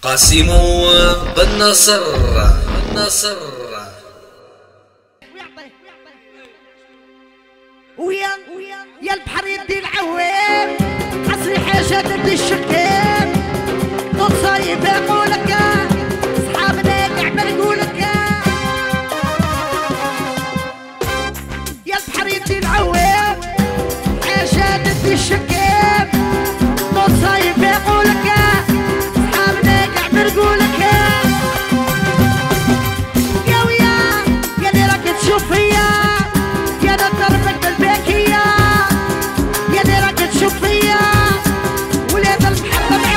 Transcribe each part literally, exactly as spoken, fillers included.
قاسم بن نصر بن نصر ويا يا البحر يدي العوام عصري حاجة تدي الشكام طول صايب يقولك صحابنا كعبة نقولك يا البحر يدي العوام حاجة تدي الشكام طول صايب يقولك صحابنا كعبة نقولك يا ويا يا اللي راك تشوف فيا يا نضربك بالباكية يا اللي راك تشوف فيا ولاد المحبة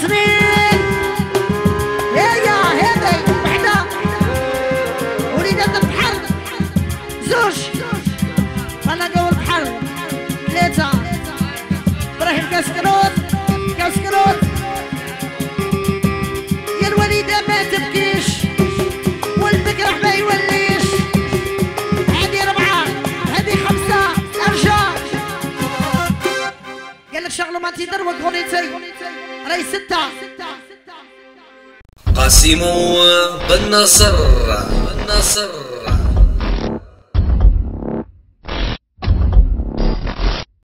سنين هيا هذي وحدة وليدات البحر زوج أنا جو البحر ثلاثة إبراهيم كاسكروت كاسكروت يا الوليدة ما تبكيش والبكرة ما يوليش هذه ربعة هذه خمسة أرجع قالك شغلوا ما تيدروك غنيتي راهي ستة قاسم بن نصر بن نصر